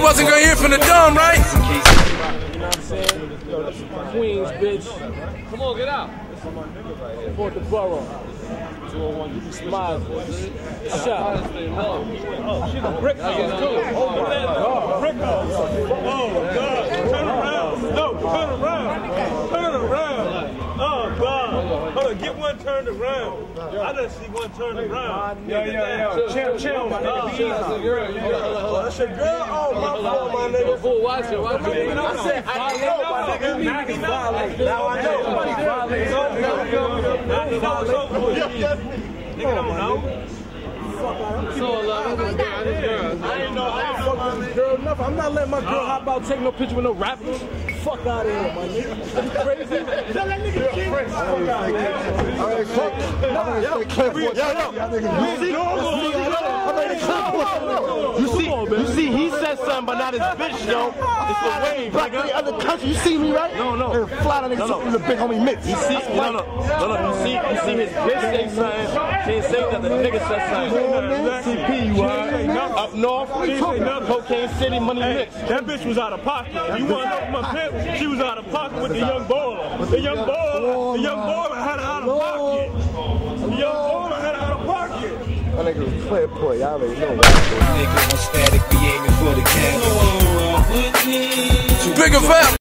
wasn't gonna hear from the dumb, right? You know what I'm saying? Yo, this is Queens, bitch. Come on, get out. For the borough. 201, you be smiling. Shot. Oh, she's a brick house, too. Oh, my God. Brick house. Oh, God. Turn around. No, turn around. Turn around. Oh, God. Hold on, get one turned around. I done see one turned around. Yo. Chill, my nigga. that's a girl. That's your girl? Oh, my fault, my nigga. Fool, watch it. I said, I know, my nigga. Now I know. Nigga don't know. So, I ain't fucking with this girl enough. I'm not letting my girl hop out, take no picture with no rappers. Fuck out of here, my nigga. You crazy? Tell that nigga to keep it. Fuck out of here. You see, he said something, but not his bitch, though. It's the wave. Like the other country, you see me, right? No. And fly that nigga with the big homie Mitch. You see, no. You see his bitch say something. She ain't say that the nigga said something. CP, you heard? Up north, Cocaine City, Money Mix. That bitch was out of pocket. You want to know my pimp? She was out of pocket with the young baller. The young baller had her out of pocket. The young baller had her out of pocket. That nigga was clear boy, y'all already know. Nigga on static, be aiming for the camera. Bigger fat.